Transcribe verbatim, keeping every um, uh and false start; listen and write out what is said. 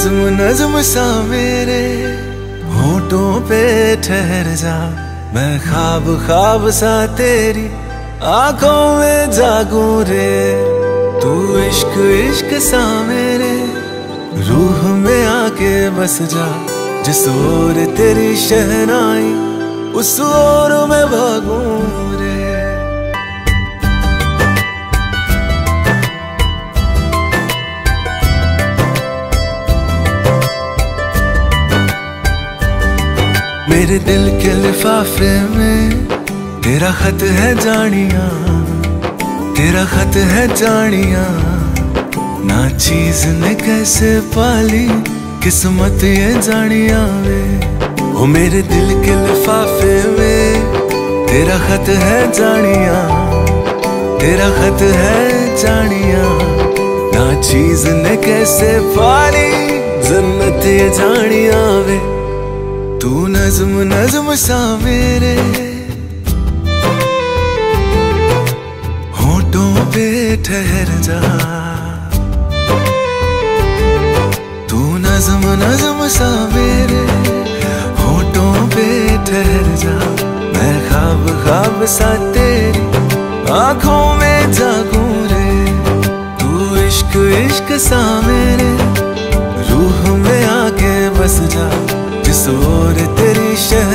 नज्म नज्म सा मेरे होठों पे ठहर जा, मैं ख्वाब ख्वाब सा तेरी आंखों में जागूं रे। तू इश्क इश्क सा मेरे रूह में आके बस जा, जिस ओर तेरी शहनाई उस ओर मैं भागूं रे। मेरे दिल के लिफाफे में तेरा खत है जानिया, तेरा खत है जानिया। ना चीज ने कैसे पाली किस्मत ये जानिया वे। ओ मेरे दिल के लिफाफे में तेरा खत है जानिया, तेरा खत है जानिया। ना चीज ने कैसे पाली जन्नत ये जानिया वे। तू नज्म नज्म सा मेरे होठों पे ठहर जा, तू नज्म नज्म सा मेरे होठों पे ठहर जा। मैं ख्वाब ख्वाब सा तेरी आंखों में जागूं रे। तू इश्क इश्क सा मेरे रूह में आके बस जा, जिस ओर तेरी शहर